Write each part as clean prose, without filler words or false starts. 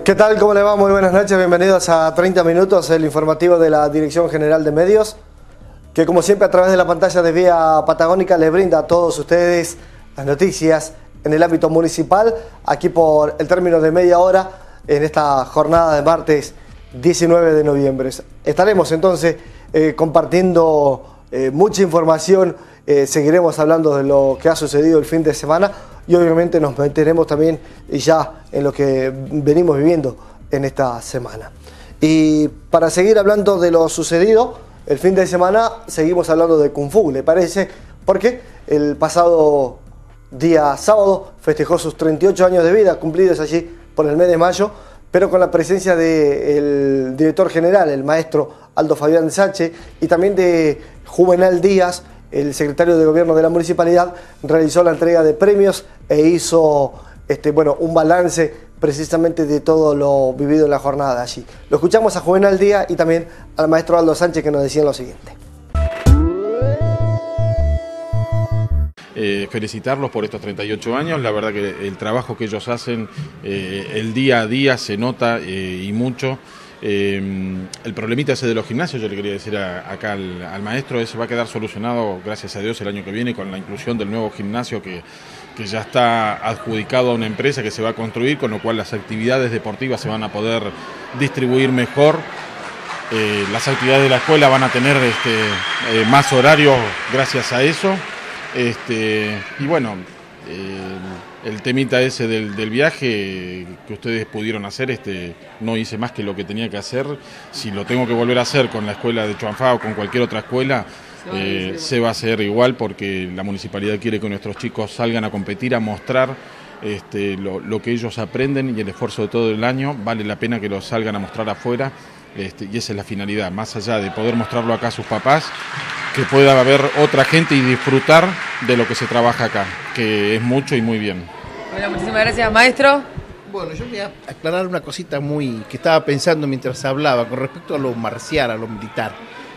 ¿Qué tal? ¿Cómo le va? Muy buenas noches, bienvenidos a 30 minutos, el informativo de la Dirección General de Medios, que como siempre a través de la pantalla de Vía Patagónica les brinda a todos ustedes las noticias en el ámbito municipal, aquí por el término de media hora en esta jornada de martes 19 de noviembre. Estaremos entonces compartiendo mucha información, seguiremos hablando de lo que ha sucedido el fin de semana y obviamente nos meteremos también ya en lo que venimos viviendo en esta semana. Y para seguir hablando de lo sucedido el fin de semana, seguimos hablando de Kung Fu, ¿le parece? Porque el pasado día sábado festejó sus 38 años de vida, cumplidos allí por el mes de mayo, pero con la presencia del director general, el maestro Aldo Fabián Sache, y también de Juvenal Díaz, el secretario de Gobierno de la Municipalidad, realizó la entrega de premios e hizo un balance precisamente de todo lo vivido en la jornada de allí. Lo escuchamos a Juvenal Díaz y también al maestro Aldo Sánchez, que nos decían lo siguiente. Felicitarlos por estos 38 años, la verdad que el trabajo que ellos hacen el día a día se nota y mucho. El problemita ese de los gimnasios, yo le quería decir acá al maestro, ese va a quedar solucionado, gracias a Dios, el año que viene con la inclusión del nuevo gimnasio que ya está adjudicado a una empresa que se va a construir, con lo cual las actividades deportivas se van a poder distribuir mejor. Las actividades de la escuela van a tener más horarios gracias a eso. Y bueno, el temita ese del viaje que ustedes pudieron hacer, no hice más que lo que tenía que hacer. Si lo tengo que volver a hacer con la escuela de Chuanfá o con cualquier otra escuela, se va a hacer igual, porque la municipalidad quiere que nuestros chicos salgan a competir, a mostrar lo que ellos aprenden, y el esfuerzo de todo el año vale la pena que lo salgan a mostrar afuera, y esa es la finalidad, más allá de poder mostrarlo acá a sus papás, que pueda haber otra gente y disfrutar de lo que se trabaja acá, que es mucho y muy bien. Bueno, muchísimas gracias, maestro. Bueno, yo voy a aclarar una cosita que estaba pensando mientras hablaba con respecto a lo marcial, a lo militar.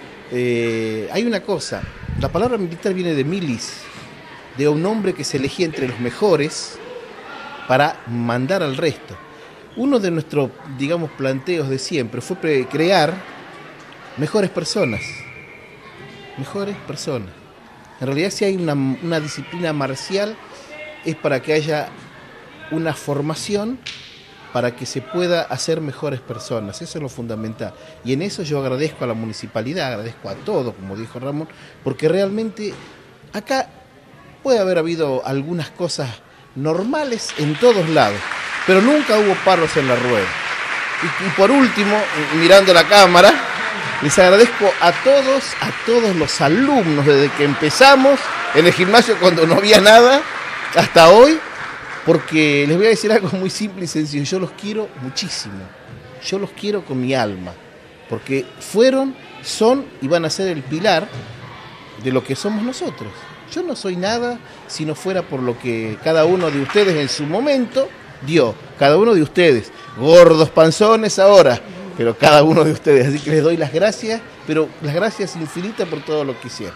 Hay una cosa, la palabra militar viene de milis, de un hombre que se elegía entre los mejores para mandar al resto. Uno de nuestros, planteos de siempre fue crear mejores personas. Mejores personas. En realidad, si hay una disciplina marcial, es para que haya una formación para que se pueda hacer mejores personas. Eso es lo fundamental. Y en eso yo agradezco a la municipalidad, agradezco a todos, como dijo Ramón, porque realmente acá puede haber habido algunas cosas normales en todos lados, pero nunca hubo palos en la rueda. Y por último, mirando la cámara, les agradezco a todos los alumnos desde que empezamos en el gimnasio cuando no había nada hasta hoy, porque les voy a decir algo muy simple y sencillo. Yo los quiero muchísimo, yo los quiero con mi alma, porque fueron, son y van a ser el pilar de lo que somos nosotros. Yo no soy nada si no fuera por lo que cada uno de ustedes en su momento dio, cada uno de ustedes, gordos, panzones ahora, pero cada uno de ustedes. Así que les doy las gracias, pero las gracias infinitas por todo lo que hicieron.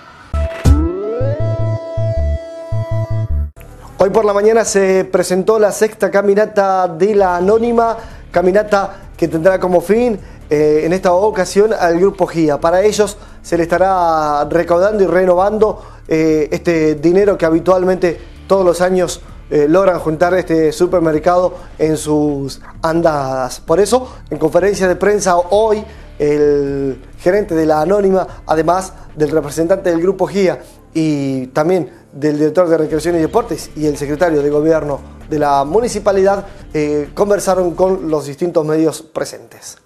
Hoy por la mañana se presentó la sexta caminata de la Anónima, caminata que tendrá como fin en esta ocasión al Grupo GIA. Para ellos se le estará recaudando y renovando este dinero que habitualmente todos los años logran juntar este supermercado en sus andadas. Por eso, en conferencia de prensa hoy, el gerente de la Anónima, además del representante del Grupo GIA y también del director de Recreación y Deportes y el secretario de Gobierno de la Municipalidad, conversaron con los distintos medios presentes.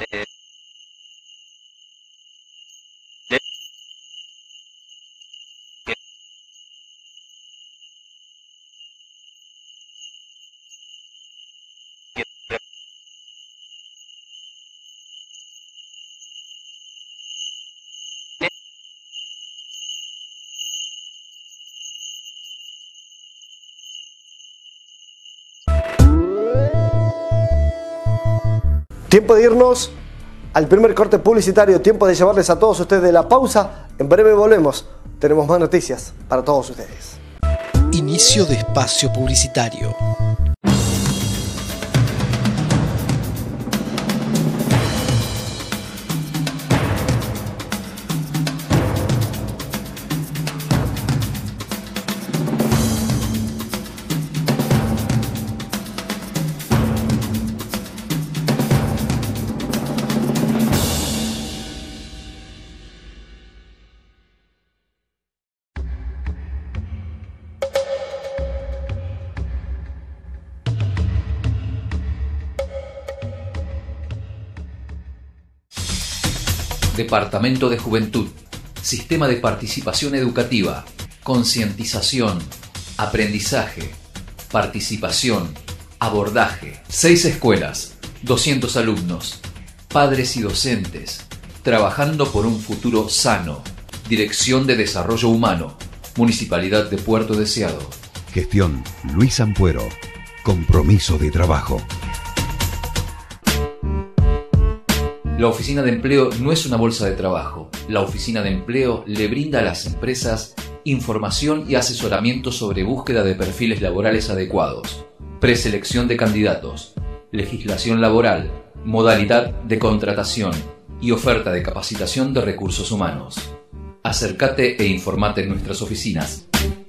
Tiempo de irnos al primer corte publicitario, tiempo de llevarles a todos ustedes la pausa. En breve volvemos, tenemos más noticias para todos ustedes. Inicio de espacio publicitario. Departamento de Juventud, Sistema de Participación Educativa, Concientización, Aprendizaje, Participación, Abordaje. 6 escuelas, 200 alumnos, padres y docentes, trabajando por un futuro sano. Dirección de Desarrollo Humano, Municipalidad de Puerto Deseado. Gestión Luis Ampuero. Compromiso de trabajo. La oficina de empleo no es una bolsa de trabajo. La oficina de empleo le brinda a las empresas información y asesoramiento sobre búsqueda de perfiles laborales adecuados, preselección de candidatos, legislación laboral, modalidad de contratación y oferta de capacitación de recursos humanos. Acércate e informate en nuestras oficinas.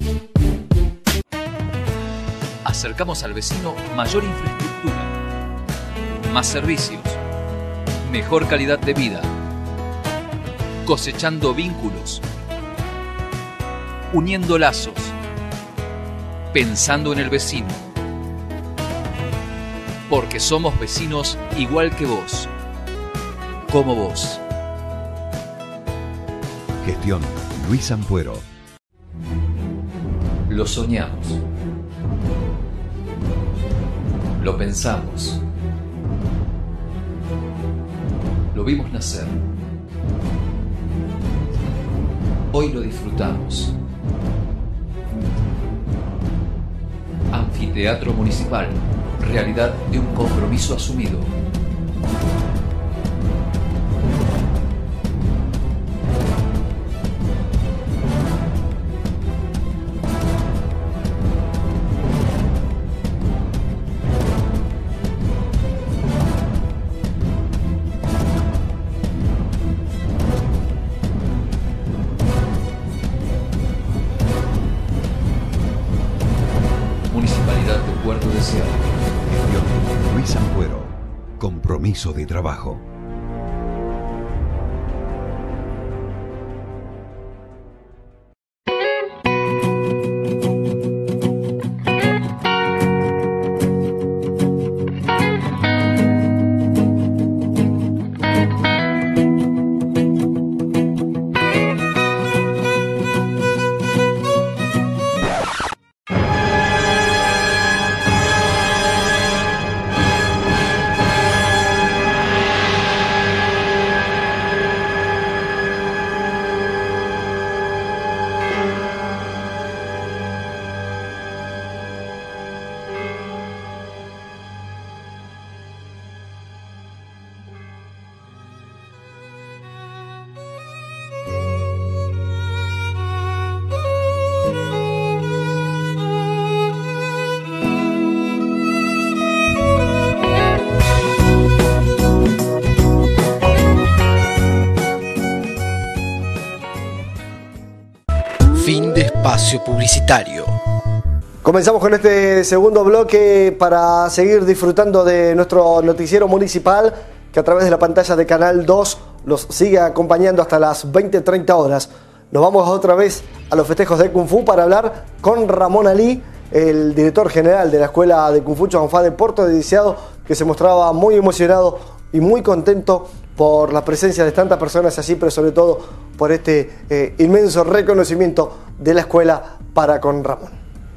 Acercamos al vecino mayor infraestructura, más servicios, mejor calidad de vida, cosechando vínculos, uniendo lazos, pensando en el vecino, porque somos vecinos igual que vos, como vos. Gestión Luis Ampuero. Lo soñamos, lo pensamos, lo vimos nacer. Hoy lo disfrutamos. Anfiteatro Municipal, realidad de un compromiso asumido. Municipalidad de Puerto Deseado. Gestión Luis Ampuero. Compromiso de trabajo. Fin de espacio publicitario. Comenzamos con este segundo bloque para seguir disfrutando de nuestro noticiero municipal que a través de la pantalla de Canal 2 los sigue acompañando hasta las 20:30 horas. Nos vamos otra vez a los festejos de Kung Fu para hablar con Ramón Ali, el director general de la Escuela de Kung Fu Chuanfa de Puerto Deseado, que se mostraba muy emocionado y muy contento por la presencia de tantas personas allí, pero sobre todo por este inmenso reconocimiento de la escuela para con Ramón.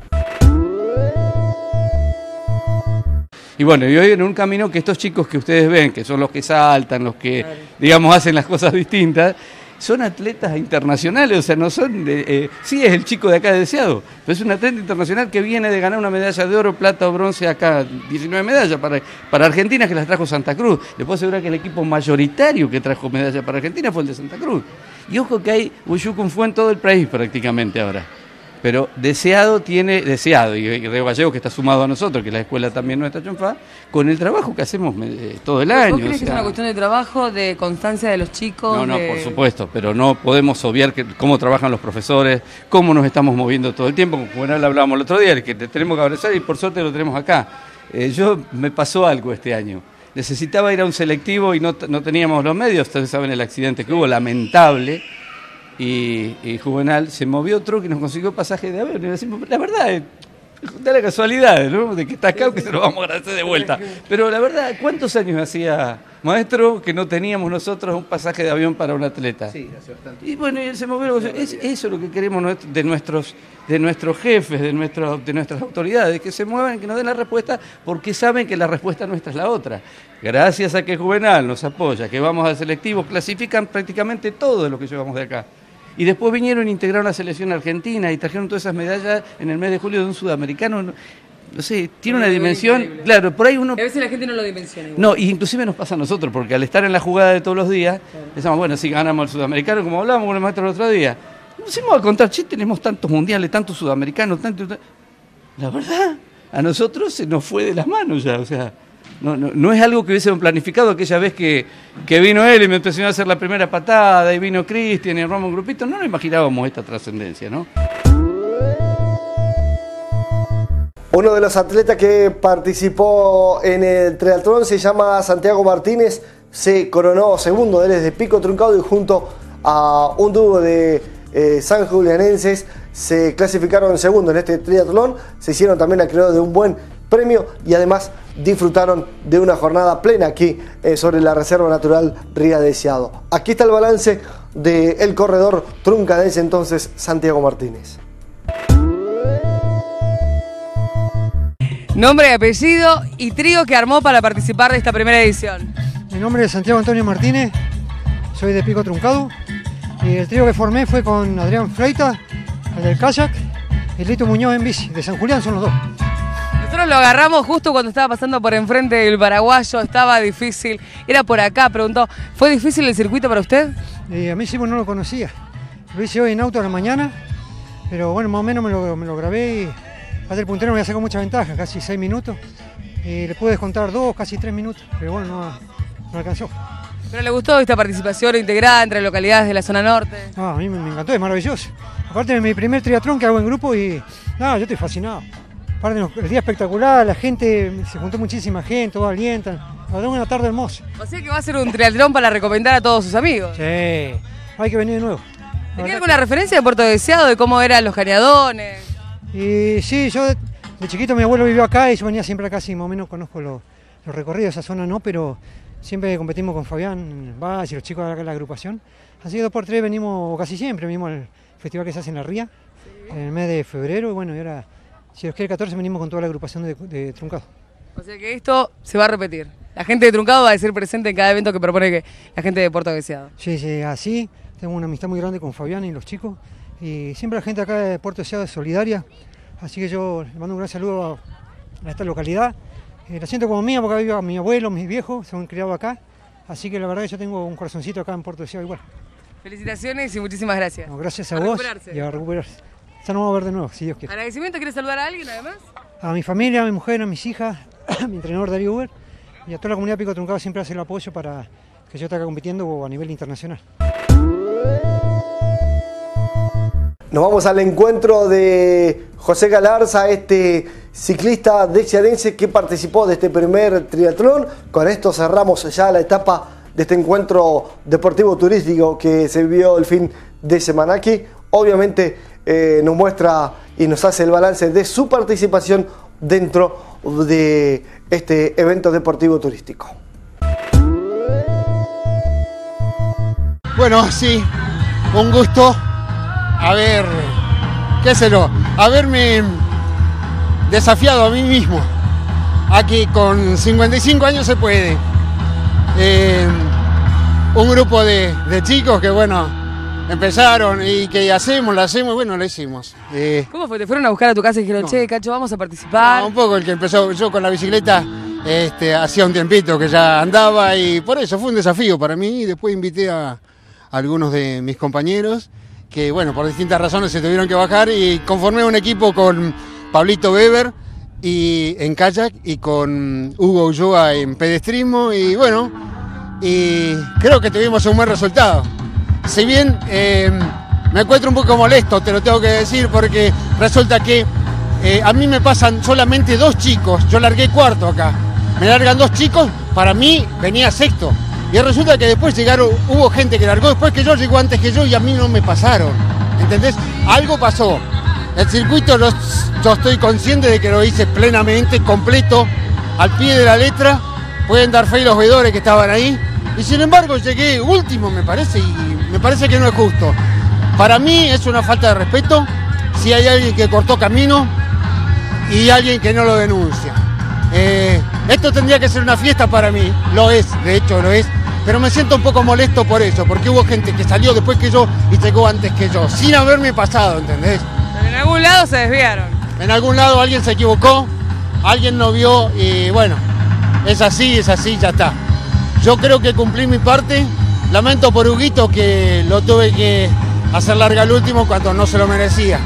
Y bueno, y hoy en un camino que estos chicos que ustedes ven, que son los que saltan, los que, digamos, hacen las cosas distintas, son atletas internacionales, o sea, no son sí es el chico de acá de Deseado, pero es un atleta internacional que viene de ganar una medalla de oro, plata o bronce acá, 19 medallas para Argentina, que las trajo Santa Cruz. Les puedo asegurar que el equipo mayoritario que trajo medallas para Argentina fue el de Santa Cruz. Y ojo que hay Wushu Kung Fu en todo el país prácticamente ahora. Pero Deseado, y Río Gallegos, que está sumado a nosotros, que la escuela también nuestra Chonfá, con el trabajo que hacemos todo el año. ¿Vos crees que es una cuestión de trabajo, de constancia de los chicos? No, por supuesto, pero no podemos obviar cómo trabajan los profesores, cómo nos estamos moviendo todo el tiempo. Como bueno, hablábamos el otro día, que te tenemos que abrazar y por suerte lo tenemos acá. Me pasó algo este año. Necesitaba ir a un selectivo y no teníamos los medios. Ustedes saben el accidente que hubo, lamentable. Y Juvenal se movió otro que nos consiguió pasaje de avión. Y decimos, la verdad, da la casualidad, ¿no? De que está acá, que se lo vamos a agradecer de vuelta. Pero la verdad, ¿cuántos años hacía, maestro, que no teníamos nosotros un pasaje de avión para un atleta? Sí, hace bastante. Y bueno, él se movió. Eso es lo que queremos de nuestros jefes, de nuestras autoridades, que se muevan, que nos den la respuesta, porque saben que la respuesta nuestra es la otra. Gracias a que Juvenal nos apoya, que vamos al selectivo, clasifican prácticamente todo de lo que llevamos de acá. Y después vinieron e integraron la selección argentina y trajeron todas esas medallas en el mes de julio de un sudamericano. No sé, tiene una dimensión, increíble. Claro, por ahí uno... A veces la gente no lo dimensiona. No, y inclusive nos pasa a nosotros, porque al estar en la jugada de todos los días, pensamos, bueno, si ganamos el sudamericano, como hablábamos con el maestro el otro día, nos pusimos a contar, tenemos tantos mundiales, tantos sudamericanos, La verdad, a nosotros se nos fue de las manos ya, o sea... No es algo que hubiésemos planificado aquella vez que vino él y me empezó a hacer la primera patada y vino Cristian y armamos un grupito, no nos imaginábamos esta trascendencia, ¿no? Uno de los atletas que participó en el triatlón se llama Santiago Martínez, se coronó segundo, él es de Pico Truncado y junto a un dúo de sanjulianenses se clasificaron segundo en este triatlón, se hicieron también acreedores de un buen premio y además disfrutaron de una jornada plena aquí sobre la Reserva Natural Río Deseado. Aquí está el balance del corredor truncadense entonces, Santiago Martínez. Nombre, apellido y trío que armó para participar de esta primera edición. Mi nombre es Santiago Antonio Martínez, soy de Pico Truncado y el trío que formé fue con Adrián Freita, el del kayak, y Lito Muñoz en bici, de San Julián son los dos. Nosotros lo agarramos justo cuando estaba pasando por enfrente del paraguayo, estaba difícil, era por acá, preguntó, ¿fue difícil el circuito para usted? A mí sí, no lo conocía, lo hice hoy en auto a la mañana, pero bueno, más o menos me lo grabé y hasta el puntero me sacó mucha ventaja, casi 6 minutos, y le pude descontar 2, casi 3 minutos, pero bueno, no alcanzó. ¿Pero le gustó esta participación integrada entre localidades de la zona norte? No, a mí me encantó, es maravilloso. Aparte de mi primer triatlón que hago en grupo y yo estoy fascinado. Aparte, el día espectacular, la gente, se juntó muchísima gente, todos alientan. La verdad, una tarde hermosa. O sea que va a ser un triatlón para recomendar a todos sus amigos. Sí, hay que venir de nuevo. ¿Te queda alguna referencia de Puerto Deseado, de cómo eran los cañadones? Y sí, yo de chiquito mi abuelo vivió acá y yo venía siempre acá, sí, más o menos conozco los recorridos, esa zona no, pero siempre competimos con Fabián Vaz y los chicos de acá de la agrupación. Así que 2x3 venimos, o casi siempre, venimos al festival que se hace en la Ría, en el mes de febrero, y bueno, y ahora... Si os quiere el 14 venimos con toda la agrupación de Truncado. O sea que esto se va a repetir. La gente de Truncado va a ser presente en cada evento que propone la gente de Puerto Deseado. Sí, así. Tengo una amistad muy grande con Fabián y los chicos. Y siempre la gente acá de Puerto Deseado es solidaria. Así que yo le mando un gran saludo a esta localidad. La siento como mía porque vive mi abuelo, mis viejos, se han criado acá. Así que la verdad que yo tengo un corazoncito acá en Puerto Deseado igual. Felicitaciones y muchísimas gracias. No, gracias a vos y a recuperarse. Ya nos vamos a ver de nuevo, si Dios quiere. ¿Agradecimiento? ¿Quieres saludar a alguien además? A mi familia, a mi mujer, a mis hijas, a mi entrenador Darío Uber y a toda la comunidad Pico Truncado siempre hace el apoyo para que yo esté acá compitiendo a nivel internacional. Nos vamos al encuentro de José Galarza, este ciclista dexiarense que participó de este primer triatlón. Con esto cerramos ya la etapa de este encuentro deportivo turístico que se vivió el fin de semana aquí. Obviamente nos muestra y nos hace el balance de su participación dentro de este evento deportivo turístico. Bueno, sí, un gusto haberme desafiado a mí mismo. Aquí con 55 años se puede. Un grupo de chicos que, bueno, empezaron y que lo hicimos. ¿Cómo fue? ¿Te fueron a buscar a tu casa y dijeron, che, Cacho, vamos a participar? Un poco el que empezó, yo con la bicicleta hacía un tiempito que ya andaba y por eso fue un desafío para mí. Y después invité a algunos de mis compañeros que, bueno, por distintas razones se tuvieron que bajar y conformé un equipo con Pablito Weber en kayak y con Hugo Ulloa en pedestrismo y bueno, y creo que tuvimos un buen resultado. Si bien me encuentro un poco molesto, te lo tengo que decir, porque resulta que a mí me pasan solamente 2 chicos, yo largué cuarto acá, me largan 2 chicos, para mí venía sexto. Y resulta que después hubo gente que largó después que yo, llegó antes que yo y a mí no me pasaron. ¿Entendés? Algo pasó. El circuito yo estoy consciente de que lo hice plenamente, completo, al pie de la letra. Pueden dar fe los veedores que estaban ahí. Y sin embargo llegué último, me parece, y me parece que no es justo. Para mí es una falta de respeto si hay alguien que cortó camino y alguien que no lo denuncia. Esto tendría que ser una fiesta para mí, lo es, de hecho lo es, pero me siento un poco molesto por eso, porque hubo gente que salió después que yo y llegó antes que yo, sin haberme pasado, ¿entendés? Pero en algún lado se desviaron. En algún lado alguien se equivocó, alguien no vio y bueno, es así, ya está. Yo creo que cumplí mi parte, lamento por Huguito que lo tuve que hacer larga al último cuando no se lo merecía.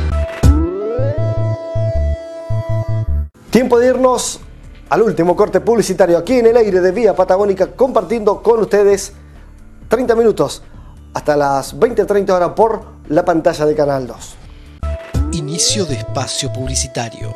Tiempo de irnos al último corte publicitario aquí en el aire de Vía Patagónica, compartiendo con ustedes 30 minutos hasta las 20:30 horas por la pantalla de Canal 2. Inicio de espacio publicitario.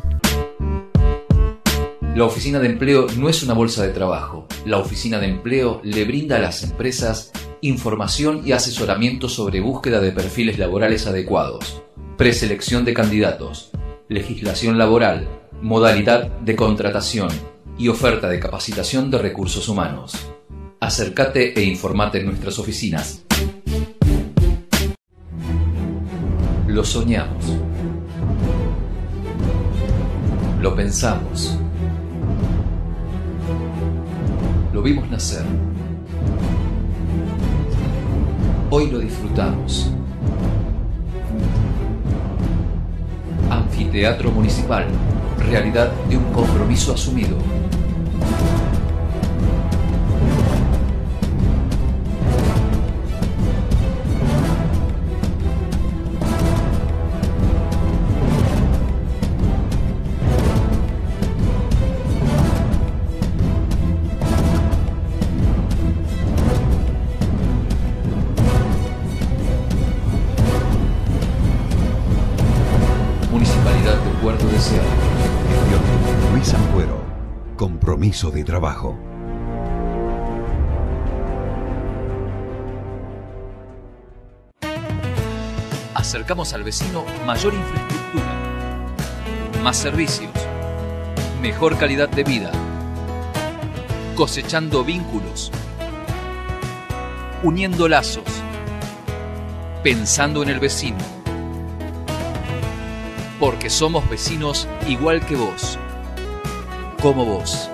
La oficina de empleo no es una bolsa de trabajo. La oficina de empleo le brinda a las empresas información y asesoramiento sobre búsqueda de perfiles laborales adecuados, preselección de candidatos, legislación laboral, modalidad de contratación y oferta de capacitación de recursos humanos. Acércate e informate en nuestras oficinas. Lo soñamos. Lo pensamos. Lo vimos nacer. Hoy lo disfrutamos. Anfiteatro Municipal. Realidad de un compromiso asumido. Municipalidad de Puerto Deseado. Luis Ampuero. Compromiso de trabajo. Acercamos al vecino mayor infraestructura, más servicios, mejor calidad de vida, cosechando vínculos, uniendo lazos, pensando en el vecino, porque somos vecinos igual que vos, como vos.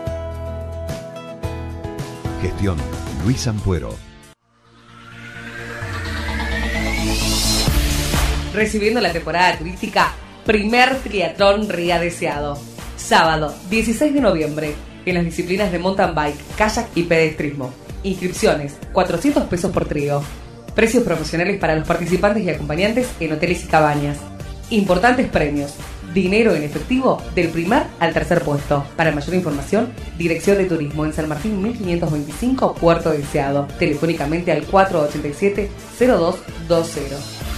Gestión Luis Ampuero. Recibiendo la temporada turística, primer triatlón Ría Deseado. Sábado, 16 de noviembre, en las disciplinas de mountain bike, kayak y pedestrismo. Inscripciones, 400 pesos por trío. Precios promocionales para los participantes y acompañantes en hoteles y cabañas. Importantes premios. Dinero en efectivo del primer al tercer puesto. Para mayor información, Dirección de Turismo en San Martín 1525, Puerto Deseado. Telefónicamente al 487-0220.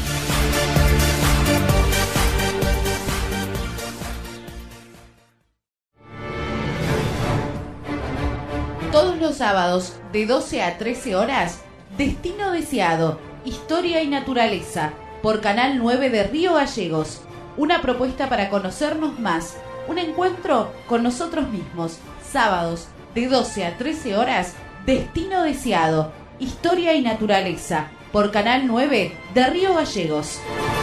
Todos los sábados, de 12 a 13 horas, Destino Deseado, Historia y Naturaleza, por Canal 9 de Río Gallegos. Una propuesta para conocernos más. Un encuentro con nosotros mismos. Sábados, de 12 a 13 horas, Destino Deseado, Historia y Naturaleza, por Canal 9 de Río Gallegos.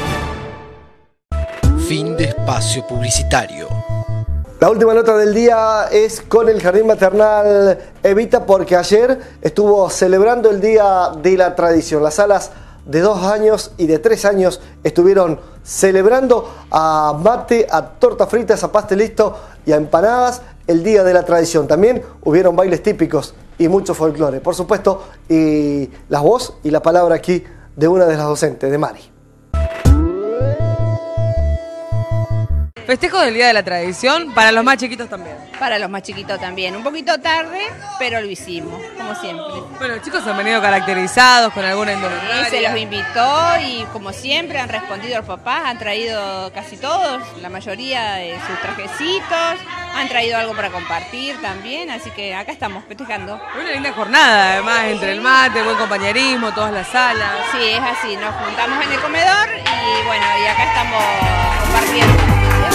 Fin de espacio publicitario. La última nota del día es con el Jardín Maternal Evita, porque ayer estuvo celebrando el Día de la Tradición. Las salas de 2 años y de 3 años estuvieron celebrando a mate, a tortas fritas, a pastelito y a empanadas el Día de la Tradición. También hubieron bailes típicos y mucho folclore, por supuesto, y la voz y la palabra aquí de una de las docentes, de Mari. Festejo del Día de la Tradición para los más chiquitos también. Para los más chiquitos también. Un poquito tarde, pero lo hicimos, como siempre. Bueno, los chicos han venido caracterizados con alguna indumentaria. Se los invitó y como siempre han respondido los papás, han traído casi todos, la mayoría de sus trajecitos, han traído algo para compartir también, así que acá estamos festejando. Una linda jornada, además, entre el mate, buen compañerismo, todas las salas. Sí, es así, nos juntamos en el comedor y bueno, y acá estamos compartiendo.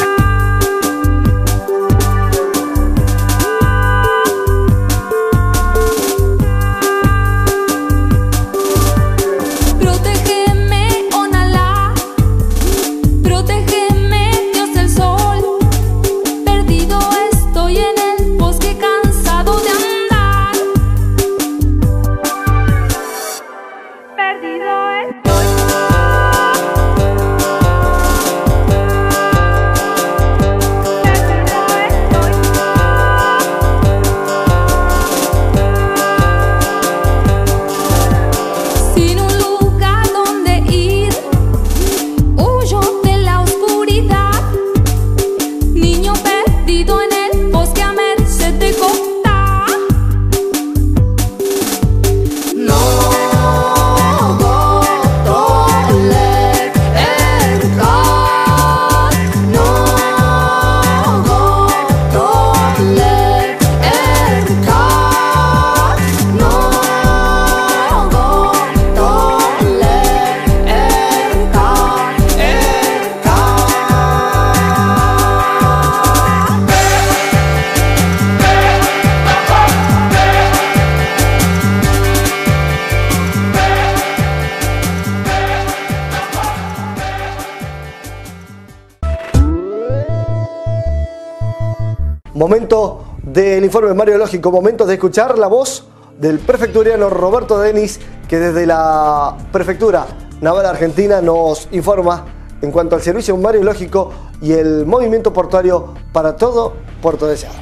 Momento del informe mariológico, momento de escuchar la voz del prefecturiano Roberto Denis, que desde la Prefectura Naval Argentina nos informa en cuanto al servicio mariológico y el movimiento portuario para todo Puerto Deseado.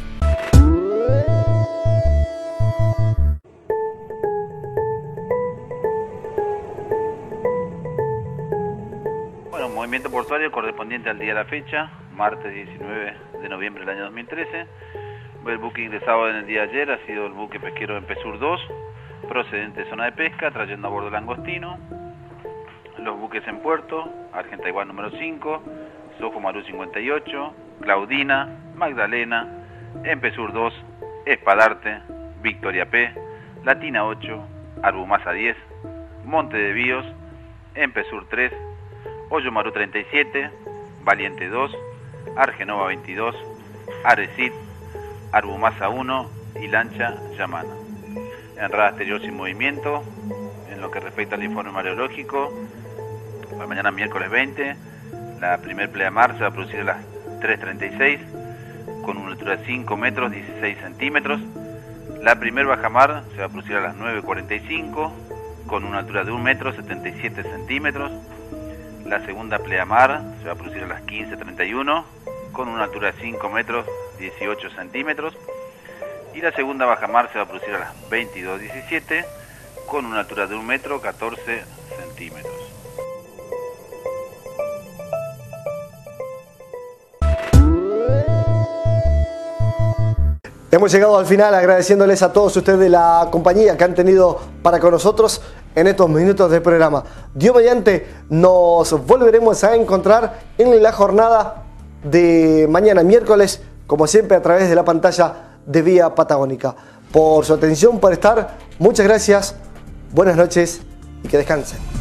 Bueno, movimiento portuario correspondiente al día de la fecha, martes 19 de noviembre del año 2013. El buque ingresado en el día de ayer ha sido el buque pesquero Empesur 2, procedente de zona de pesca, trayendo a bordo langostino. Los buques en puerto, Argentaiwan número 5, Sofo Maru 58, Claudina, Magdalena, Empesur 2, Espadarte, Victoria P, Latina 8, Arbumasa 10, Monte de Bíos, Empesur 3, Hoyo Maru 37, Valiente 2, Argenova 22, Arecid, Arbumasa 1 y Lancha Yamana. En rada exterior sin movimiento. En lo que respecta al informe mariológico, para mañana miércoles 20, la primer pleamar se va a producir a las 3:36 con una altura de 5 metros 16 centímetros. La primer bajamar se va a producir a las 9:45 con una altura de 1 metro 77 centímetros. La segunda pleamar se va a producir a las 15:31 con una altura de 5 metros 18 centímetros. Y la segunda bajamar se va a producir a las 22:17 con una altura de 1 metro 14 centímetros. Hemos llegado al final agradeciéndoles a todos ustedes la compañía que han tenido para con nosotros en estos minutos de programa. Dios mediante, nos volveremos a encontrar en la jornada de mañana miércoles, como siempre a través de la pantalla de Vía Patagónica. Por su atención, por estar, muchas gracias, buenas noches y que descansen.